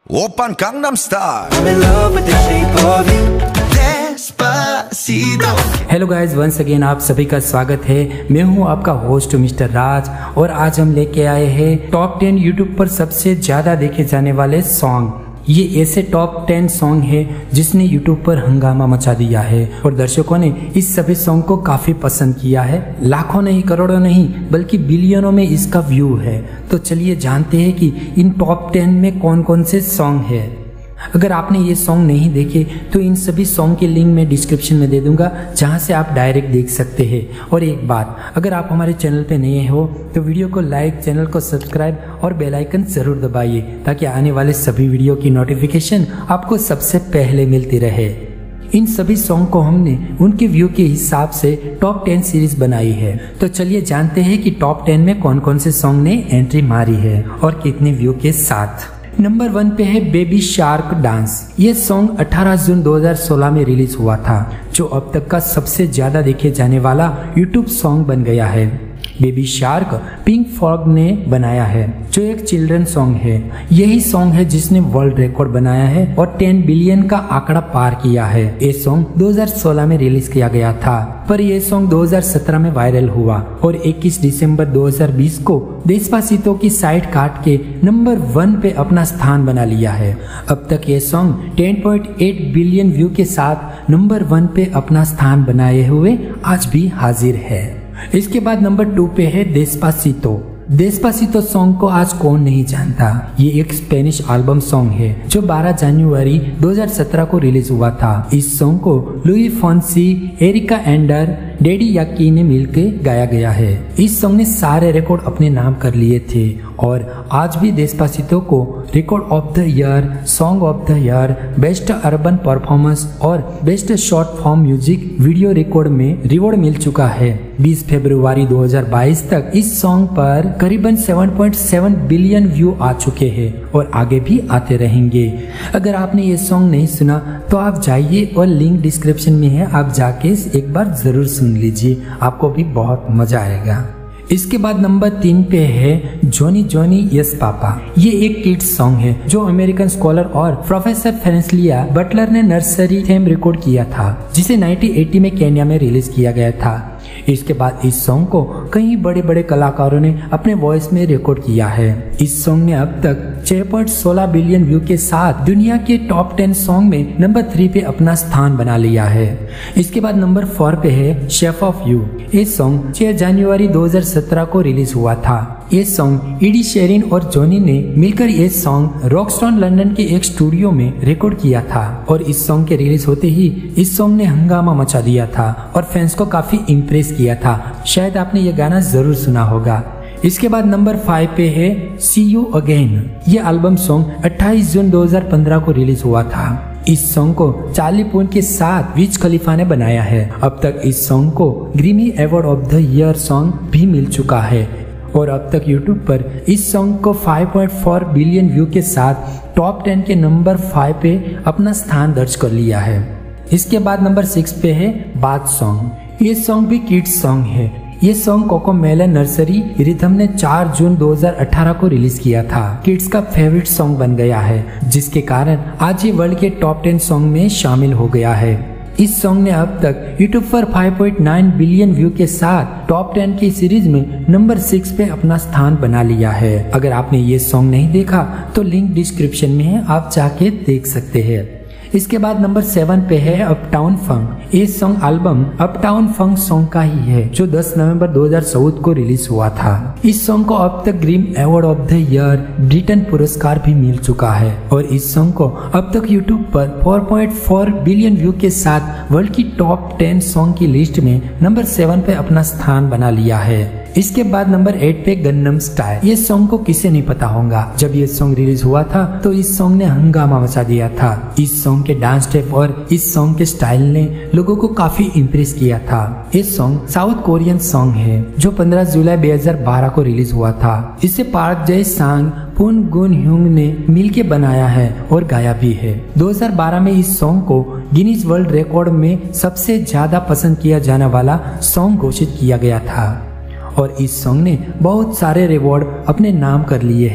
Oppan Gangnam Style. I'm in love with the shape of you. Despacito. Hello guys, once again आप सभी का स्वागत है। मैं हूं आपका होस्ट मिस्टर राज और आज हम लेके आए हैं टॉप 10 यूट्यूब पर सबसे ज्यादा देखे जाने वाले सॉन्ग। ये ऐसे टॉप 10 सॉन्ग है जिसने यूट्यूब पर हंगामा मचा दिया है और दर्शकों ने इस सभी सॉन्ग को काफी पसंद किया है। लाखों नहीं, करोड़ों नहीं, बल्कि बिलियनों में इसका व्यू है। तो चलिए जानते हैं कि इन टॉप 10 में कौन कौन से सॉन्ग है। अगर आपने ये सॉन्ग नहीं देखे तो इन सभी सॉन्ग के लिंक मैं डिस्क्रिप्शन में दे दूंगा, जहां से आप डायरेक्ट देख सकते हैं। और एक बात, अगर आप हमारे चैनल पे नए हो तो वीडियो को लाइक, चैनल को सब्सक्राइब और बेल आइकन जरूर दबाइए ताकि आने वाले सभी वीडियो की नोटिफिकेशन आपको सबसे पहले मिलती रहे। इन सभी सॉन्ग को हमने उनके व्यू के हिसाब से टॉप 10 सीरीज बनाई है। तो चलिए जानते हैं कि टॉप 10 में कौन कौन से सॉन्ग ने एंट्री मारी है और कितने व्यू के साथ। नंबर 1 पे है बेबी शार्क डांस। ये सॉन्ग 18 जून 2016 में रिलीज हुआ था, जो अब तक का सबसे ज्यादा देखे जाने वाला यूट्यूब सॉन्ग बन गया है। बेबी शार्क पिंक फ्रॉग ने बनाया है, जो एक चिल्ड्रन सॉन्ग है। यही सॉन्ग है जिसने वर्ल्ड रिकॉर्ड बनाया है और 10 बिलियन का आंकड़ा पार किया है। ये सॉन्ग 2016 में रिलीज किया गया था, पर यह सॉन्ग 2017 में वायरल हुआ और 21 दिसंबर 2020 को डेस्पासितो की साइड काट के नंबर 1 पे अपना स्थान बना लिया है। अब तक ये सॉन्ग 10.8 बिलियन व्यू के साथ नंबर 1 पे अपना स्थान बनाए हुए आज भी हाजिर है। इसके बाद नंबर 2 पे है डेस्पासितो। डेस्पासितो सॉन्ग को आज कौन नहीं जानता। ये एक स्पेनिश एल्बम सॉन्ग है जो 12 जनवरी 2017 को रिलीज हुआ था। इस सॉन्ग को Luis Fonsi, Erika Ender, Daddy Yankee ने मिलकर गाया गया है। इस सॉन्ग ने सारे रिकॉर्ड अपने नाम कर लिए थे और आज भी डेस्पासितो को record of the year, song of the year, best urban performance और best short form music video record में रिवॉर्ड मिल चुका है। 20 फरवरी 2022 तक इस सॉन्ग पर करीबन 7.7 बिलियन व्यू आ चुके हैं और आगे भी आते रहेंगे। अगर आपने ये सॉन्ग नहीं सुना तो आप जाइए और लिंक डिस्क्रिप्शन में है, आप जाके एक बार जरूर सुन लीजिए, आपको भी बहुत मजा आएगा। इसके बाद नंबर 3 पे है जॉनी जॉनी यस पापा। ये एक किड्स सॉन्ग है जो अमेरिकन स्कॉलर और प्रोफेसर फ्रेंसलिया बटलर ने नर्सरी थीम रिकॉर्ड किया था, जिसे 1980 में केन्या में रिलीज किया गया था। इसके बाद इस सॉन्ग को कई बड़े बड़े कलाकारों ने अपने वॉइस में रिकॉर्ड किया है। इस सॉन्ग ने अब तक 6.16 बिलियन व्यू के साथ दुनिया के टॉप 10 सॉन्ग में नंबर 3 पे अपना स्थान बना लिया है। इसके बाद नंबर 4 पे है शेप ऑफ यू। ये सॉन्ग 6 जनवरी 2017 को रिलीज हुआ था। ये सॉन्ग ईडी शेरिन और जॉनी ने मिलकर ये सॉन्ग रॉकस्टोन लंदन के एक स्टूडियो में रिकॉर्ड किया था और इस सॉन्ग के रिलीज होते ही इस सॉन्ग ने हंगामा मचा दिया था और फैंस को काफी इम्प्रेस किया था। शायद आपने ये गाना जरूर सुना होगा। इसके बाद नंबर 5 पे है सी यू अगेन। ये एल्बम सॉन्ग 28 जून 2015 को रिलीज हुआ था। इस सॉन्ग को चार्ली पुथ के साथ विज खलीफा ने बनाया है। अब तक इस सॉन्ग को Grammy award of the year song भी मिल चुका है और अब तक यूट्यूब पर इस सॉन्ग को 5.4 बिलियन व्यू के साथ टॉप 10 के नंबर 5 पे अपना स्थान दर्ज कर लिया है। इसके बाद नंबर 6 पे है बाथ सॉन्ग। ये सॉन्ग भी किड्स सॉन्ग है। ये सॉन्ग कोकोमेलन नर्सरी रिथम ने 4 जून 2018 को रिलीज किया था। किड्स का फेवरेट सॉन्ग बन गया है, जिसके कारण आज ये वर्ल्ड के टॉप 10 सॉन्ग में शामिल हो गया है। इस सॉन्ग ने अब तक यूट्यूब पर 5.9 बिलियन व्यू के साथ टॉप 10 की सीरीज में नंबर 6 पे अपना स्थान बना लिया है। अगर आपने ये सॉन्ग नहीं देखा तो लिंक डिस्क्रिप्शन में है, आप जाके देख सकते हैं। इसके बाद नंबर 7 पे है अपटाउन फंक। ये song album uptown funk song का ही है, जो 10 नवंबर 2014 को रिलीज हुआ था। इस सॉन्ग को अब तक Grammy award of the year Britain पुरस्कार भी मिल चुका है और इस सॉन्ग को अब तक यूट्यूब पर 4.4 बिलियन व्यू के साथ वर्ल्ड की टॉप 10 सॉन्ग की लिस्ट में नंबर 7 पे अपना स्थान बना लिया है। इसके बाद नंबर 8 पे गन्नम स्टाइल। ये सॉन्ग को किसे नहीं पता होगा। जब ये सॉन्ग रिलीज हुआ था तो इस सॉन्ग ने हंगामा मचा दिया था। इस सॉन्ग के डांस स्टेप और इस सॉन्ग के स्टाइल ने लोगों को काफी इम्प्रेस किया था। ये सॉन्ग साउथ कोरियन सॉन्ग है जो 15 जुलाई 2012 को रिलीज हुआ था। इसे पार्क जय सांग, पुन गुन ह्यूंग ने मिलके बनाया है और गाया भी है। 2012 में इस सॉन्ग को गिनीज वर्ल्ड रिकॉर्ड में सबसे ज्यादा पसंद किया जाने वाला सॉन्ग घोषित किया गया था और इस सॉन्ग ने बहुत सारे रिवॉर्ड अपने नाम कर लिए हैं।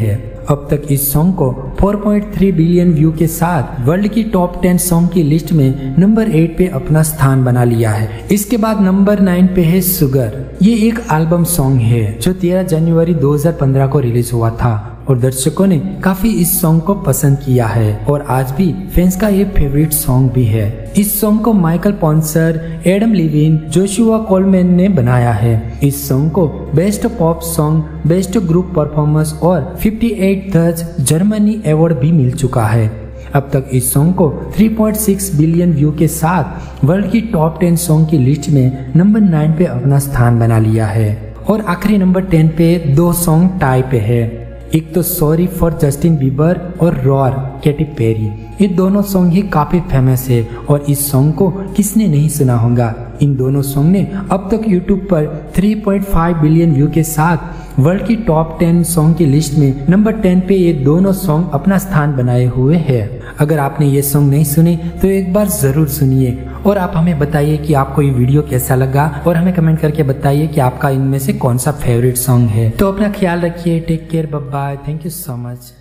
अब तक इस सॉन्ग को 4.3 बिलियन व्यू के साथ वर्ल्ड की टॉप 10 सॉन्ग की लिस्ट में नंबर 8 पे अपना स्थान बना लिया है। इसके बाद नंबर 9 पे है शुगर। ये एक एल्बम सॉन्ग है जो 13 जनवरी 2015 को रिलीज हुआ था और दर्शकों ने काफी इस सॉन्ग को पसंद किया है और आज भी फैंस का ये फेवरेट सॉन्ग भी है। इस सॉन्ग को Michael Posner, Adam Levine, Joshua Coleman ने बनाया है। इस सॉन्ग को best pop song, best group performance और 58 द जर्मनी अवार्ड भी मिल चुका है। अब तक इस सॉन्ग को 3.6 बिलियन व्यू के साथ वर्ल्ड की टॉप 10 सॉन्ग की लिस्ट में नंबर 9 पे अपना स्थान बना लिया है। और आखिरी नंबर 10 पे 2 सॉन्ग टाई पे है। एक तो सॉरी फॉर जस्टिन बीबर और रॉर कैटी पेरी। ये दोनों सॉन्ग ही काफी फेमस है और इस सॉन्ग को किसने नहीं सुना होगा। इन दोनों सॉन्ग ने अब तक YouTube पर 3.5 बिलियन व्यू के साथ वर्ल्ड की टॉप 10 सॉन्ग की लिस्ट में नंबर 10 पे ये दोनों सॉन्ग अपना स्थान बनाए हुए हैं। अगर आपने ये सॉन्ग नहीं सुने तो एक बार जरूर सुनिए और आप हमें बताइए कि आपको ये वीडियो कैसा लगा और हमें कमेंट करके बताइए कि आपका इनमें से कौन सा फेवरेट सॉन्ग है। तो अपना ख्याल रखिए, take care, bye bye, thank you so much.